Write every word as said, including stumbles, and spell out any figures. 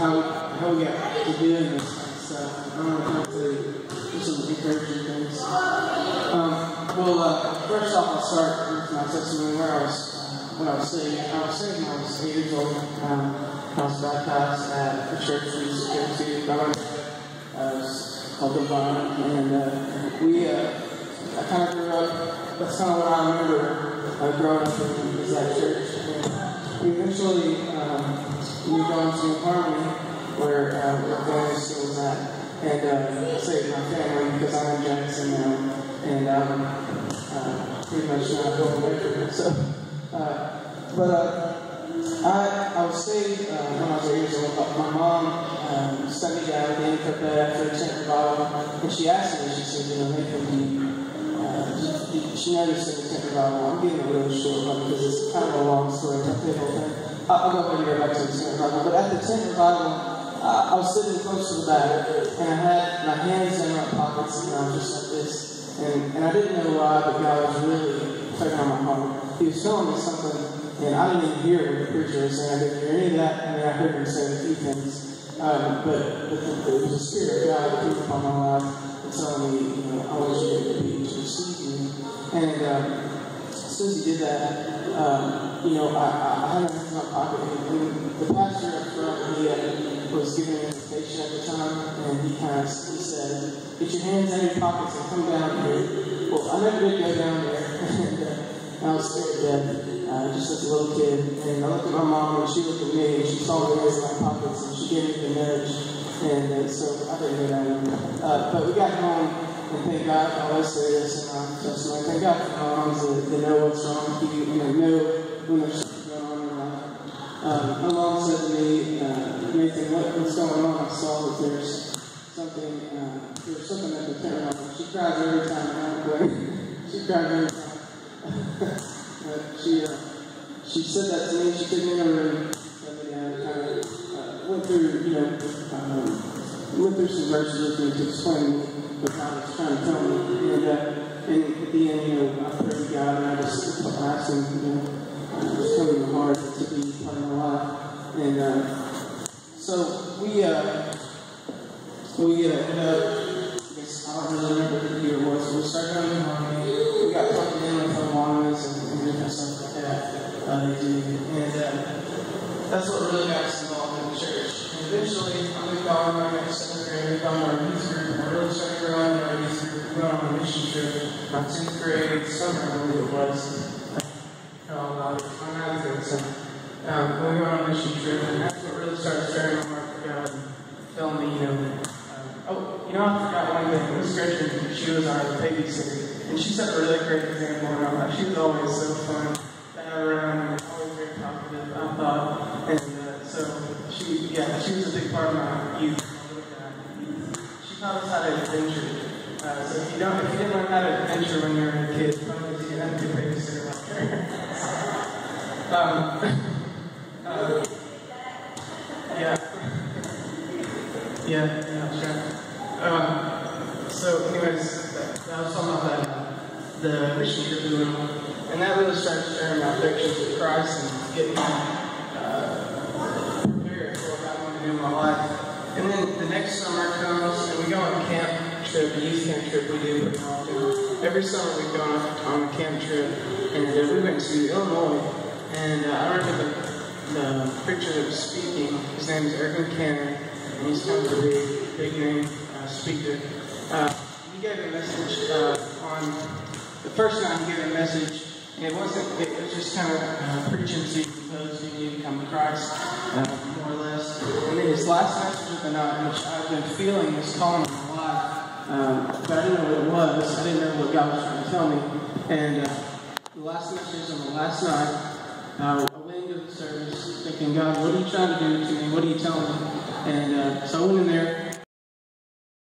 how, how we got to doing this kind of stuff. I want to come to do some encouraging things. Um, well, uh, first off, I'll start with my testimony where I was, uh, when I was saved. I was saved when I was eight years old. Um, I was baptized at the church we used to go to. I went uh, it was called Divine, and uh, we, uh, I kind of grew up, that's kind of what I remember uh, growing up in, is that church. And we eventually um, moved on to Harmony, where uh, where family still was at, and uh, saved my family because I'm in Jackson now, and I'm uh, pretty much not going away from it. So, uh, but uh, I, I was saved uh, when I was eight years old. My mom um, sent me down at the end of her bed after a tent revival, and she asked me, she said, you know, Nathan, do you, uh, she, she noticed in the tent revival, I'm getting a really short one because it's kind of a long story. I'll tell you the whole thing. I'll, I'll go ahead and go back to the tent revival. But at the tent revival, uh, I was sitting close to the back, and I had my hands in my pockets, and I was just like this. And, and I didn't know why, but God was really tugging on my heart. He was telling me something, and I didn't even hear what the preacher was saying. I didn't hear any of that. I mean, I heard him say a few things, um, but, but the, it was the Spirit of God that came upon my life and telling me, you know, I want you to be to receive me. And um, as soon as he did that, um, you know, I, I, I had my hands in my pocket, and the pastor up front, he uh, was giving an invitation at the time, and he kind of he said, "Get your hands in your pockets and come down here." Well, I never did go down there, and uh, I was scared to death. Uh, just as a little kid, and I looked at my mom, and she looked at me, and she saw the hands in my pockets, and she gave me the nudge, and uh, so I didn't go down. Uh, but we got home, and thank God, I always say this in my testimony, thank God for moms that, that know what's wrong with you, and they know when there's something going on in your life. Um, my mom said to me, uh, Nathan, what, what's going on? I saw that there's something, uh, there's something at the tent on. She cries every time, but she cries every time. Uh, she uh, she said that to me. She took me in a room, and uh, kind of uh, went through, you know, um, went through some verses with me to explain what God was trying to tell me. And, uh, and at the end, you know, I prayed to God, and I just asked Him, you know, uh, just come in my heart to be part of my life. And uh, so we uh, we uh, ended up. I guess I don't really remember who the year was. But we started going to Harmony. We got plugged in with Awanas and, and different stuff like that. Uh, they do. And uh, that's what really got us involved in the church. And eventually, I moved on. I got to seventh grade. I moved on to our youth group. And I really started growing in our youth group. We went on a mission trip. My tenth grade summer, I believe it was. Oh, God. I'm not good. So, um, we went on a mission trip. And that's what really started stirring my heart for God and telling me, you know, oh, you know, I forgot one thing. Miss Gretchen, she was our babysitter. And she set a really great example in our life. She was always so fun to have around and always very talkative, I thought. And uh, so, she, yeah, she was a big part of my youth. She taught us how to adventure. Uh, so if you don't, if you didn't learn how to adventure when you were a kid, probably you didn't have a good babysitter like her. um, uh, yeah. Yeah, yeah, sure. Um, so, anyways, I was talking about that, uh, the mission trip we went on, and that really started sharing my affection for Christ and getting me uh, prepared for what God wanted to do in my life. And then the next summer comes, and we go on a camp trip, a youth camp trip we do pretty often. Every summer we go on a, on a camp trip, and uh, we went to Illinois, and uh, I remember the, the preacher that was speaking, his name is Eric McCann. And he's kind of a big, big name uh, speaker. Uh, he gave a message uh, on the first night. He gave a message, and it wasn't. It was just kind of uh, preaching to those who need to come to Christ, uh, more or less. And then his last message of the night, which I've been feeling this calling in my life, um, but I didn't know what it was. I didn't know what God was trying to tell me. And uh, the last message on the last night, uh, I went into the service thinking, God, what are you trying to do to me? What are you telling me? And uh, so I went in there,